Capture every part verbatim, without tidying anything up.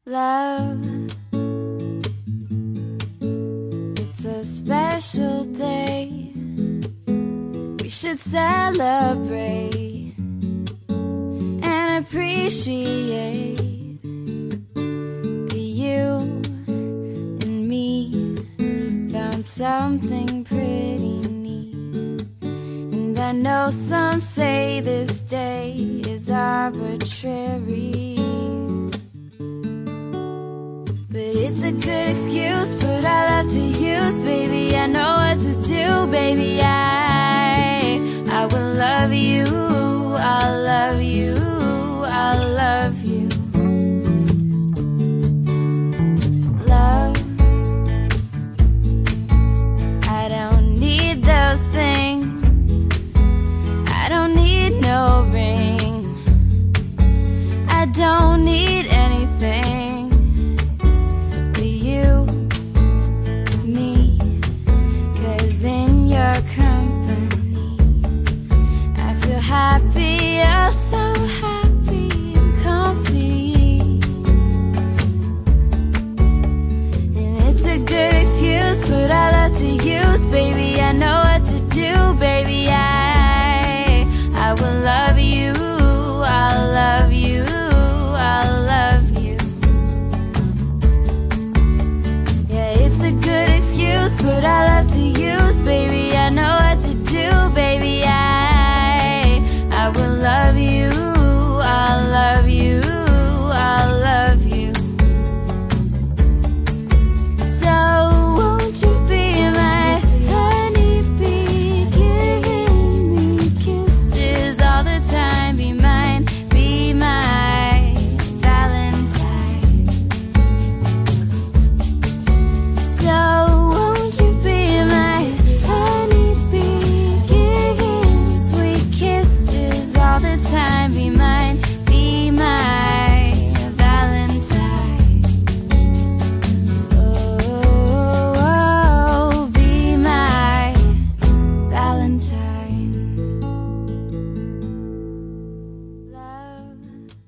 Love, it's a special day. We should celebrate and appreciate that you and me found something pretty neat. And I know some say this day is arbitrary, but it's a good excuse, put our love to use, baby. I know what to do, baby. I, I will love you, I'll love you, I'll love you. Love, I don't need those things, I don't need no ring, I don't need anything. In your company, I feel happy, oh so happy and complete. And it's a good excuse, put our love to use, baby. I know what to do, baby. I, I will love you, I'll love you, I'll love you. Yeah, it's a good excuse, put our love to use, baby. I know what to do, baby. I, I will love you, I'll love you, I'll love you. So won't you be my honeybee, giving me kisses all the time, be mine, be my Valentine. So won't you be my honeybee, giving sweet kisses all the time, be mine, be my Valentine. Oh, oh, be my Valentine. Love,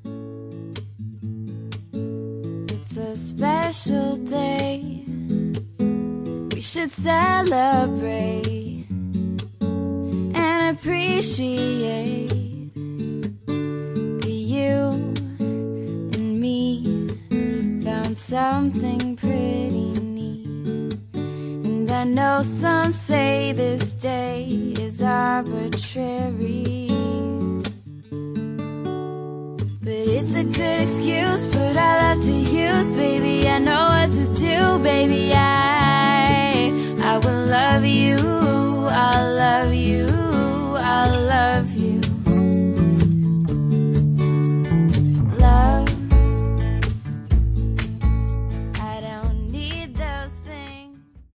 it's a special day. We should celebrate and appreciate that you and me found something pretty neat. And I know some say this day is arbitrary, but it's a good excuse, put our